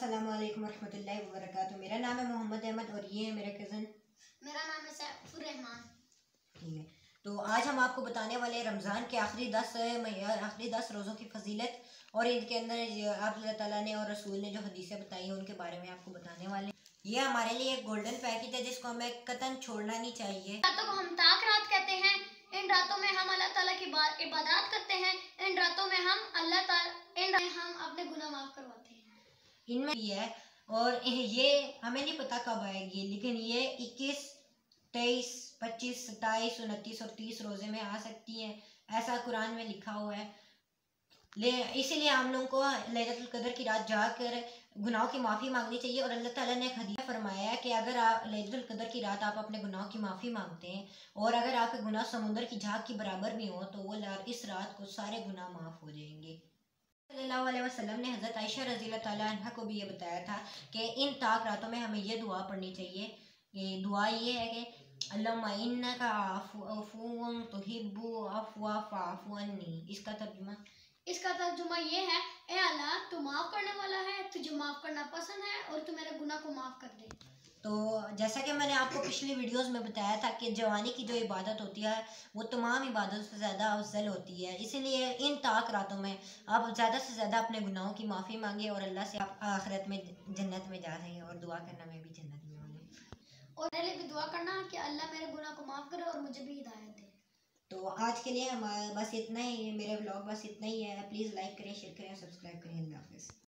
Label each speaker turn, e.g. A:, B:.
A: अस्सलाम वालेकुम रहमतुल्लाहि व बरकातुहू। मेरा नाम है मोहम्मद अहमद और ये है मेरे कज़न।
B: मेरा नाम है सैफुर रहमान।
A: ठीक है, तो आज हम आपको बताने वाले हैं रमज़ान के आखिरी 10 रोज़ों की फजीलत और इनके अंदर आप अल्लाह ताला ने और रसूल ने जो हदीसें बताई हैं उनके बारे में आपको बताने वाले हैं। ये हमारे लिए एक गोल्डन पैकेट है जिसको हमें कतन छोड़ना नहीं चाहिए।
B: रातों को हम ताक रात कहते हैं। इन रातों में हम अल्लाह ताला की इबादत करते हैं। इन रातों में हम अपने गुनाह माफ करवाते हैं।
A: इनमें भी है और ये हमें नहीं पता कब आएगी, लेकिन ये 21, 23, 25, 27, 29 और 30 रोजे में आ सकती है, ऐसा कुरान में लिखा हुआ है। इसीलिए हम लोगों को लैलतुल कदर की रात जाकर गुनाहों की माफ़ी मांगनी चाहिए। और अल्लाह ताला ने एक हदीस फरमाया है कि अगर आप लैलतुल कदर की रात आप अपने गुनाहों की माफ़ी मांगते हैं और अगर आपके गुनाह समुद्र की झाग की बराबर भी हो तो वो इस रात को सारे गुनाह माफ़ हो जाएंगे। सल्लल्लाहु अलैहि वसल्लम ने हज़रत आयशा रज़ियल्लाहु तआला अन्हा को भी ये बताया था कि इन ताक रातों में हमें ये दुआ पढ़नी चाहिए। ये दुआ ये है कि अल्लाहुम्मा इन्नका अफ़ुव्वुन तुहिब्बु अफ़्वा फ़अफ़ु अन्नी।
B: इसका तर्जुमा ये है, ए अल्लाह तू माफ करने वाला है, तुझे माफ करना पसंद है और तू मेरे गुनाह को माफ कर दे।
A: तो जैसा कि मैंने आपको पिछली वीडियोस में बताया था कि जवानी की जो इबादत होती है वो तमाम इबादतों से ज़्यादा अफजल होती है, इसीलिए इन ताक रातों में आप ज़्यादा से ज़्यादा अपने गुनाहों की माफ़ी मांगे और अल्लाह से आप आखिरत में जन्नत में जा सकें और दुआ करना मैं भी जन्नत में होंगे।
B: और मेरे लिए भी दुआ करना कि अल्लाह मेरे गुनाह को माफ़ करे और मुझे भी हिदायत दे।
A: तो आज के लिए हमारा बस इतना ही, मेरे व्लॉग बस इतना ही है। प्लीज़ लाइक करें, शेयर करें, सब्सक्राइब करें। अल्लाह हाफ़िज़।